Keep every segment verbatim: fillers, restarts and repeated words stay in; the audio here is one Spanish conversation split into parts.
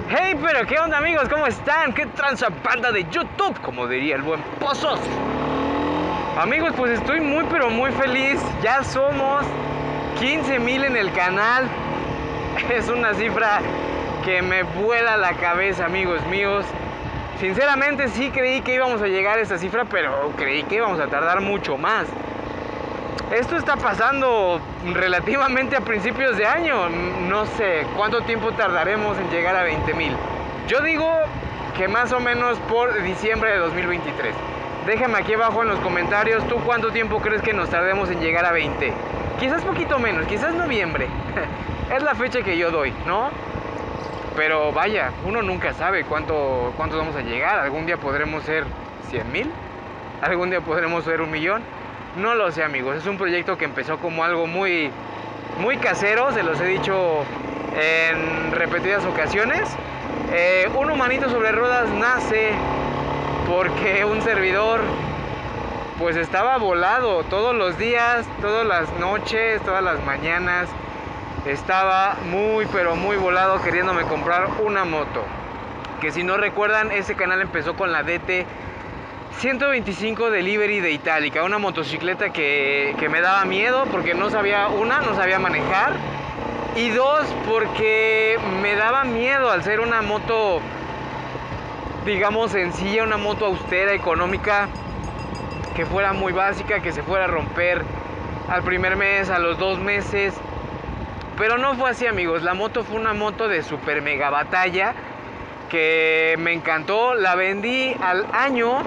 Hey, pero qué onda, amigos, ¿cómo están? ¿Qué tranza banda de YouTube? Como diría el buen Pozos. Amigos, pues estoy muy pero muy feliz. Ya somos quince mil en el canal. Es una cifra que me vuela la cabeza, amigos míos. Sinceramente sí creí que íbamos a llegar a esta cifra, pero creí que íbamos a tardar mucho más. Esto está pasando relativamente a principios de año. No sé cuánto tiempo tardaremos en llegar a veinte mil. Yo digo que más o menos por diciembre de dos mil veintitrés. Déjame aquí abajo en los comentarios, ¿tú cuánto tiempo crees que nos tardemos en llegar a veinte? Quizás poquito menos, quizás noviembre. Es la fecha que yo doy, ¿no? Pero vaya, uno nunca sabe cuánto, cuánto vamos a llegar. Algún día podremos ser cien mil. Algún día podremos ser un millón. No lo sé, amigos, es un proyecto que empezó como algo muy, muy casero, se los he dicho en repetidas ocasiones. Eh, un humanito sobre ruedas nace porque un servidor pues estaba volado todos los días, todas las noches, todas las mañanas. Estaba muy pero muy volado queriéndome comprar una moto. Que si no recuerdan, ese canal empezó con la D T ciento veinticinco Delivery de Itálica, una motocicleta que, que me daba miedo porque no sabía, una, no sabía manejar, y dos, porque me daba miedo al ser una moto, digamos, sencilla, una moto austera, económica, que fuera muy básica, que se fuera a romper al primer mes, a los dos meses. Pero no fue así, amigos. La moto fue una moto de super mega batalla que me encantó. La vendí al año.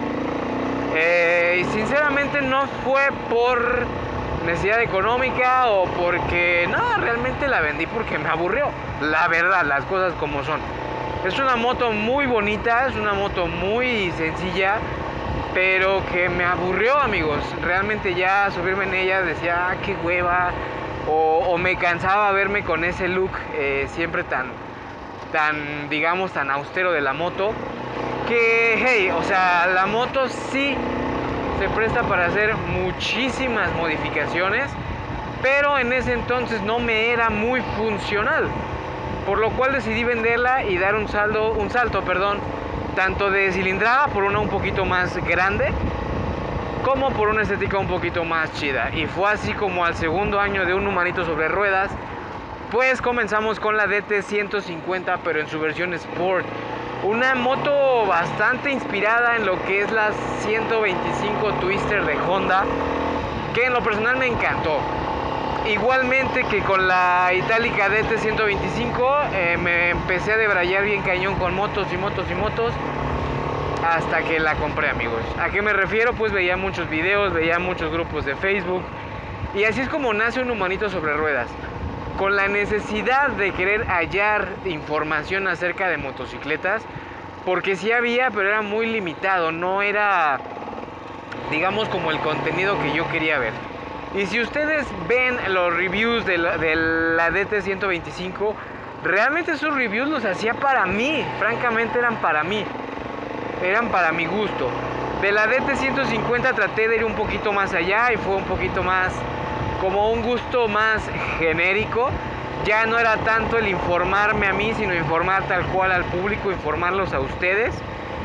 Eh, y sinceramente no fue por necesidad económica o porque... No, realmente la vendí porque me aburrió. La verdad, las cosas como son. Es una moto muy bonita, es una moto muy sencilla, pero que me aburrió, amigos. Realmente ya subirme en ella decía, ah, qué hueva. O, o me cansaba verme con ese look eh, siempre tan, tan, digamos, tan austero de la moto. Que, hey, o sea, la moto sí se presta para hacer muchísimas modificaciones, pero en ese entonces no me era muy funcional, por lo cual decidí venderla y dar un saldo, un salto, perdón, tanto de cilindrada por una un poquito más grande, como por una estética un poquito más chida. Y fue así como al segundo año de un humanito sobre ruedas, pues comenzamos con la D T ciento cincuenta, pero en su versión Sport. Una moto bastante inspirada en lo que es la ciento veinticinco Twister de Honda, que en lo personal me encantó. Igualmente que con la Itálica D T ciento veinticinco, eh, me empecé a debrayar bien cañón con motos y motos y motos, hasta que la compré, amigos. ¿A qué me refiero? Pues veía muchos videos, veía muchos grupos de Facebook, y así es como nace un humanito sobre ruedas, con la necesidad de querer hallar información acerca de motocicletas, porque sí había, pero era muy limitado, no era, digamos, como el contenido que yo quería ver. Y si ustedes ven los reviews de la, de la D T ciento veinticinco, realmente esos reviews los hacía para mí, francamente eran para mí, eran para mi gusto. De la D T ciento cincuenta traté de ir un poquito más allá y fue un poquito más como un gusto más genérico. Ya no era tanto el informarme a mí, sino informar tal cual al público, informarlos a ustedes.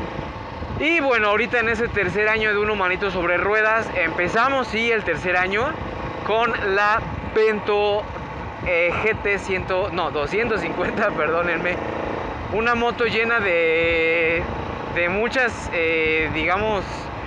Y bueno, ahorita en ese tercer año de un humanito sobre ruedas, empezamos, sí, el tercer año con la Vento eh, G T cien, no, doscientos cincuenta, perdónenme. Una moto llena de, de muchas, eh, digamos,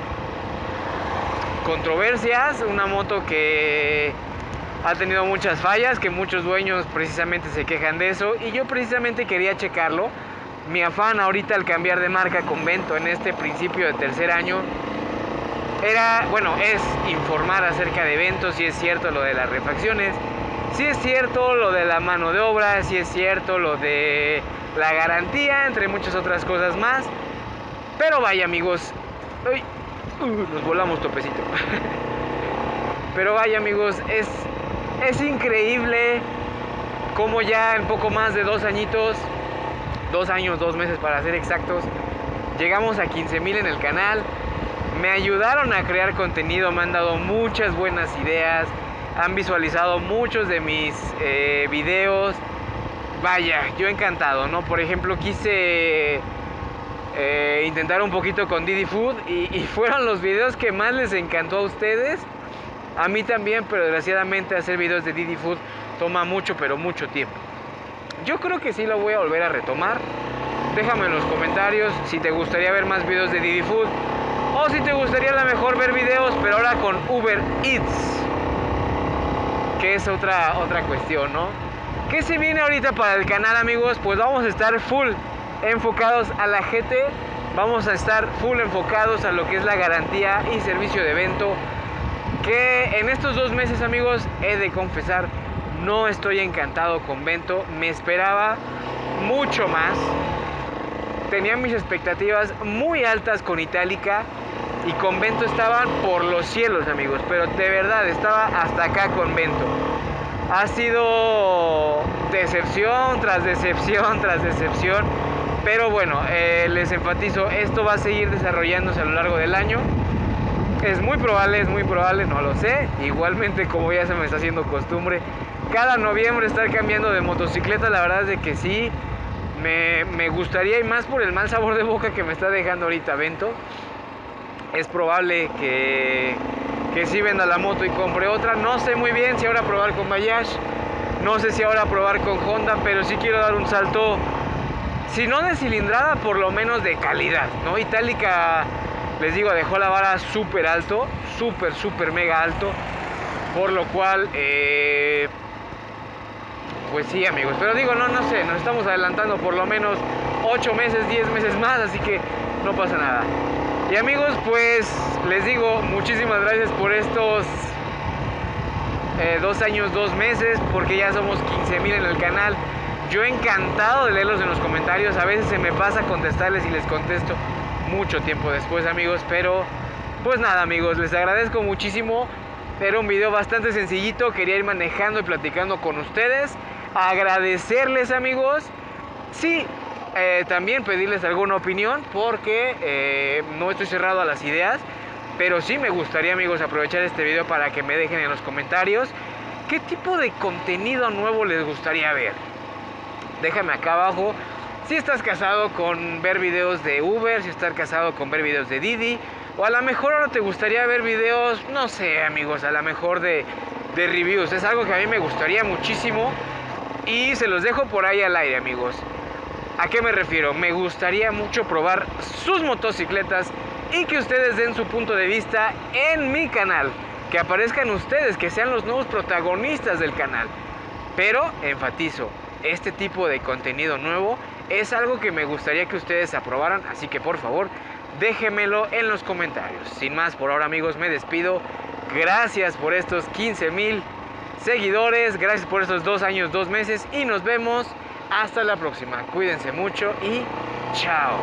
controversias. Una moto que ha tenido muchas fallas, que muchos dueños precisamente se quejan de eso, y yo precisamente quería checarlo. Mi afán ahorita al cambiar de marca con Vento en este principio de tercer año era, bueno, es informar acerca de Vento. Si es cierto lo de las refacciones, si es cierto lo de la mano de obra, si es cierto lo de la garantía, entre muchas otras cosas más. Pero vaya, amigos, uy, uh, nos volamos topecito. Pero vaya, amigos, es, es increíble cómo ya en poco más de dos añitos, dos años, dos meses para ser exactos, llegamos a quince mil en el canal. Me ayudaron a crear contenido, me han dado muchas buenas ideas, han visualizado muchos de mis eh, videos, vaya, yo encantado, ¿no? Por ejemplo, quise eh, intentar un poquito con Didi Food y, y fueron los videos que más les encantó a ustedes. A mí también, pero desgraciadamente hacer videos de Didi Food toma mucho, pero mucho tiempo. Yo creo que sí lo voy a volver a retomar. Déjame en los comentarios si te gustaría ver más videos de Didi Food o si te gustaría a lo mejor ver videos, pero ahora con Uber Eats, que es otra, otra cuestión, ¿no? ¿Qué se viene ahorita para el canal, amigos? Pues vamos a estar full enfocados a la G T, vamos a estar full enfocados a lo que es la garantía y servicio de evento, que en estos dos meses, amigos, he de confesar, no estoy encantado con Vento. Me esperaba mucho más, tenía mis expectativas muy altas con Itálica y con Vento estaban por los cielos, amigos, pero de verdad estaba hasta acá con Vento. Ha sido decepción tras decepción tras decepción, pero bueno, eh, les enfatizo, esto va a seguir desarrollándose a lo largo del año. Es muy probable, es muy probable, no lo sé. Igualmente, como ya se me está haciendo costumbre, cada noviembre estar cambiando de motocicleta, la verdad es de que sí, me, me gustaría, y más por el mal sabor de boca que me está dejando ahorita Vento. Es probable que, que sí venda la moto y compre otra. No sé muy bien si ahora probar con Bayash, no sé si ahora probar con Honda, pero sí quiero dar un salto, si no de cilindrada, por lo menos de calidad, ¿no? Itálica, les digo, dejó la vara súper alto, súper, súper mega alto, por lo cual, eh, pues sí, amigos, pero digo, no, no sé, nos estamos adelantando por lo menos ocho meses, diez meses más, así que no pasa nada. Y amigos, pues les digo, muchísimas gracias por estos eh, dos años, dos meses, porque ya somos quince mil en el canal. Yo encantado de leerlos en los comentarios, a veces se me pasa contestarles y les contesto mucho tiempo después, amigos, pero pues nada, amigos, les agradezco muchísimo. Era un video bastante sencillito, quería ir manejando y platicando con ustedes, agradecerles, amigos, sí, eh, también pedirles alguna opinión, porque eh, no estoy cerrado a las ideas, pero sí me gustaría, amigos, aprovechar este video para que me dejen en los comentarios qué tipo de contenido nuevo les gustaría ver. Déjame acá abajo si estás casado con ver videos de Uber, si estás casado con ver videos de Didi, o a lo mejor ahora te gustaría ver videos, no sé, amigos, a lo mejor de, de reviews. Es algo que a mí me gustaría muchísimo y se los dejo por ahí al aire, amigos. ¿A qué me refiero? Me gustaría mucho probar sus motocicletas y que ustedes den su punto de vista en mi canal, que aparezcan ustedes, que sean los nuevos protagonistas del canal. Pero enfatizo, este tipo de contenido nuevo es algo que me gustaría que ustedes aprobaran, así que por favor déjenmelo en los comentarios. Sin más por ahora, amigos, me despido. Gracias por estos quince mil seguidores, gracias por estos dos años, dos meses, y nos vemos hasta la próxima. Cuídense mucho y chao.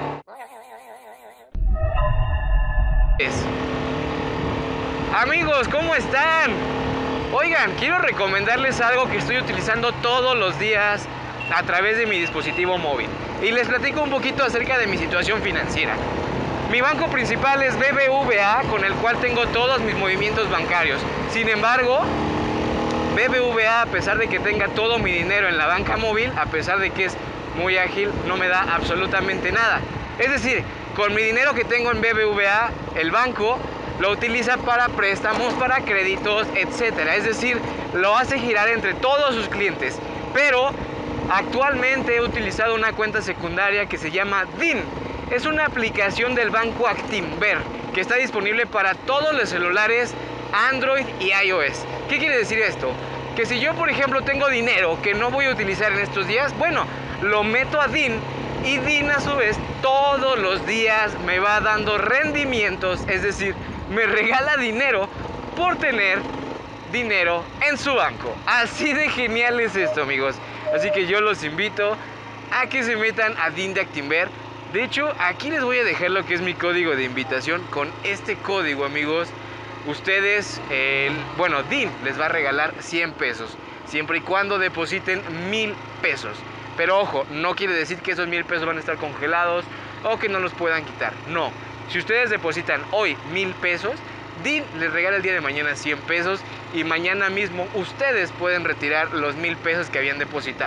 Amigos, ¿cómo están? Oigan, quiero recomendarles algo que estoy utilizando todos los días a través de mi dispositivo móvil. Y les platico un poquito acerca de mi situación financiera. Mi banco principal es B B V A, con el cual tengo todos mis movimientos bancarios. Sin embargo, B B V A, a pesar de que tenga todo mi dinero en la banca móvil, a pesar de que es muy ágil, no me da absolutamente nada. Es decir, con mi dinero que tengo en B B V A, el banco lo utiliza para préstamos, para créditos, etcétera. Es decir, lo hace girar entre todos sus clientes. Pero actualmente he utilizado una cuenta secundaria que se llama D I N. Es una aplicación del banco Actinver que está disponible para todos los celulares Android y iOS. ¿Qué quiere decir esto? Que si yo, por ejemplo, tengo dinero que no voy a utilizar en estos días, bueno, lo meto a D I N y D I N a su vez todos los días me va dando rendimientos, es decir, me regala dinero por tener dinero en su banco. Así de genial es esto, amigos. Así que yo los invito a que se metan a D I N de Actinver. De hecho, aquí les voy a dejar lo que es mi código de invitación. Con este código, amigos, ustedes, eh, bueno, D I N les va a regalar cien pesos, siempre y cuando depositen mil pesos. Pero ojo, no quiere decir que esos mil pesos van a estar congelados o que no los puedan quitar. No, si ustedes depositan hoy mil pesos, D I N les regala el día de mañana cien pesos y mañana mismo ustedes pueden retirar los mil pesos que habían depositado.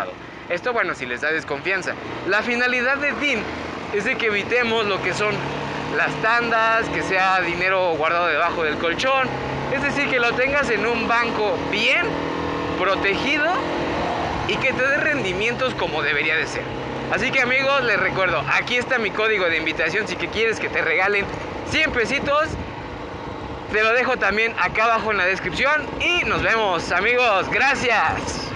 Esto, bueno, si les da desconfianza. La finalidad de D I N es de que evitemos lo que son las tandas, que sea dinero guardado debajo del colchón. Es decir, que lo tengas en un banco bien protegido y que te dé rendimientos como debería de ser. Así que, amigos, les recuerdo, aquí está mi código de invitación si que quieres que te regalen cien pesitos. Te lo dejo también acá abajo en la descripción y nos vemos, amigos. Gracias.